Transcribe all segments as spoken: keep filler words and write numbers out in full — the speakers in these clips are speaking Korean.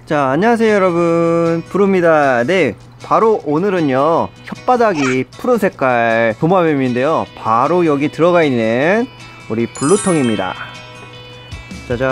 자, 안녕하세요 여러분, 부릅니다. 네, 바로 오늘은요 혓바닥이 푸른 색깔 도마뱀인데요, 바로 여기 들어가 있는 우리 블루텅입니다. 짜잔.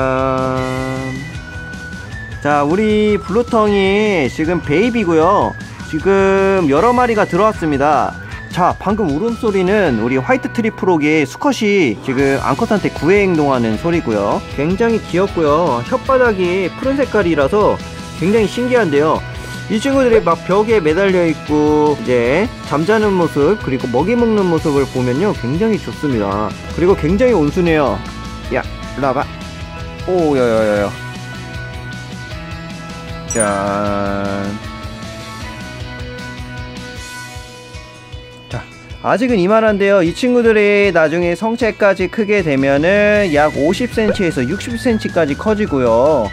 자, 우리 블루텅이 지금 베이비고요, 지금 여러 마리가 들어왔습니다. 자, 방금 울음소리는 우리 화이트 트리프록의 수컷이 지금 암컷한테 구애 행동하는 소리고요, 굉장히 귀엽고요, 혓바닥이 푸른 색깔이라서 굉장히 신기한데요, 이 친구들이 막 벽에 매달려 있고 이제 잠자는 모습, 그리고 먹이 먹는 모습을 보면요 굉장히 좋습니다. 그리고 굉장히 온순해요. 야, 일로 와봐. 오, 야야야야. 짠. 아직은 이만한데요, 이 친구들이 나중에 성체까지 크게 되면은 약 오십 센티미터에서 육십 센티미터까지 커지고요,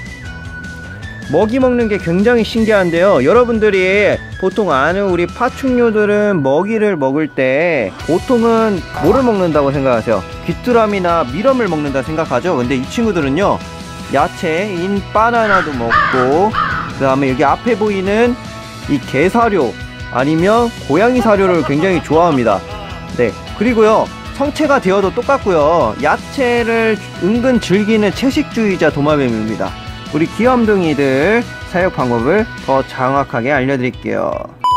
먹이 먹는 게 굉장히 신기한데요, 여러분들이 보통 아는 우리 파충류들은 먹이를 먹을 때 보통은 뭐를 먹는다고 생각하세요? 귀뚜라미나 미럼을 먹는다 생각하죠. 근데 이 친구들은요 야채인 바나나도 먹고, 그 다음에 여기 앞에 보이는 이 게사료 아니면 고양이 사료를 굉장히 좋아합니다. 네, 그리고요 성체가 되어도 똑같고요, 야채를 은근 즐기는 채식주의자 도마뱀입니다. 우리 귀염둥이들 사육 방법을 더 정확하게 알려드릴게요.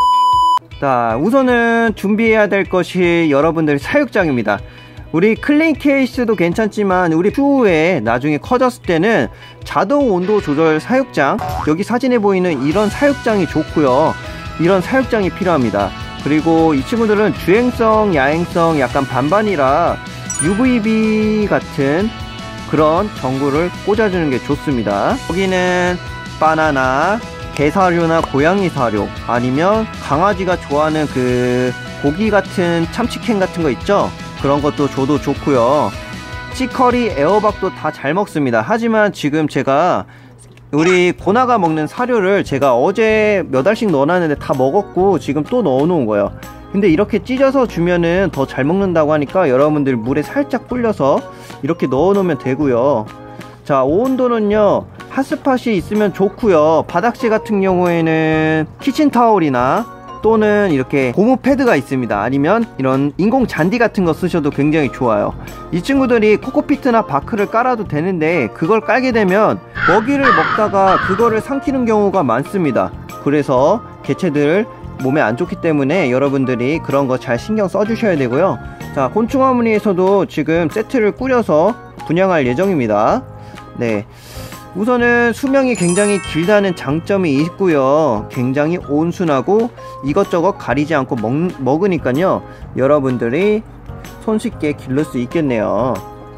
자, 우선은 준비해야 될 것이 여러분들 사육장입니다. 우리 클린 케이스도 괜찮지만 우리 추후에 나중에 커졌을 때는 자동 온도 조절 사육장, 여기 사진에 보이는 이런 사육장이 좋고요, 이런 사육장이 필요합니다. 그리고 이 친구들은 주행성, 야행성 약간 반반이라 유브이비 같은 그런 전구를 꽂아주는 게 좋습니다. 여기는 바나나, 게사료나 고양이 사료, 아니면 강아지가 좋아하는 그 고기 같은 참치캔 같은 거 있죠? 그런 것도 줘도 좋고요. 치커리, 애호박도 다 잘 먹습니다. 하지만 지금 제가 우리 고나가 먹는 사료를 제가 어제 몇 알씩 넣어놨는데 다 먹었고 지금 또 넣어놓은 거예요. 근데 이렇게 찢어서 주면은 더 잘 먹는다고 하니까 여러분들 물에 살짝 불려서 이렇게 넣어놓으면 되고요. 자, 온도는요 핫스팟이 있으면 좋고요, 바닥재 같은 경우에는 키친타올이나 또는 이렇게 고무 패드가 있습니다. 아니면 이런 인공 잔디 같은 거 쓰셔도 굉장히 좋아요. 이 친구들이 코코피트나 바크를 깔아도 되는데 그걸 깔게 되면 먹이를 먹다가 그거를 삼키는 경우가 많습니다. 그래서 개체들 몸에 안 좋기 때문에 여러분들이 그런 거 잘 신경 써 주셔야 되고요. 자, 곤충 화무리에서도 지금 세트를 꾸려서 분양할 예정입니다. 네, 우선은 수명이 굉장히 길다는 장점이 있고요, 굉장히 온순하고 이것저것 가리지 않고 먹, 먹으니까요 여러분들이 손쉽게 기를 수 있겠네요.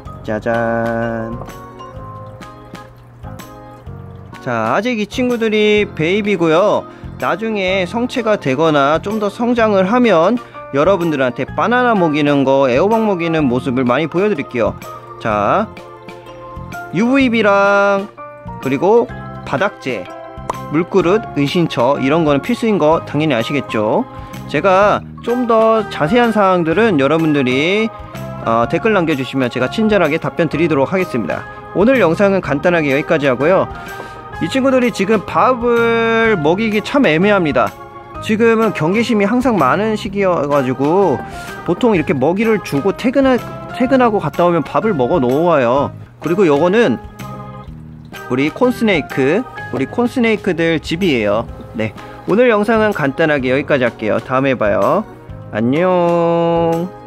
짜잔. 자, 아직 이 친구들이 베이비고요, 나중에 성체가 되거나 좀 더 성장을 하면 여러분들한테 바나나 먹이는 거, 애호박 먹이는 모습을 많이 보여드릴게요. 자, 유브이비랑 그리고 바닥재, 물그릇, 은신처 이런 거는 필수인 거 당연히 아시겠죠? 제가 좀 더 자세한 사항들은 여러분들이 어, 댓글 남겨주시면 제가 친절하게 답변 드리도록 하겠습니다. 오늘 영상은 간단하게 여기까지 하고요, 이 친구들이 지금 밥을 먹이기 참 애매합니다. 지금은 경계심이 항상 많은 시기여가지고 보통 이렇게 먹이를 주고 퇴근하, 퇴근하고 갔다 오면 밥을 먹어 놓아요. 그리고 요거는 우리 콘스네이크, 우리 콘스네이크들 집이에요. 네, 오늘 영상은 간단하게 여기까지 할게요. 다음에 봐요. 안녕.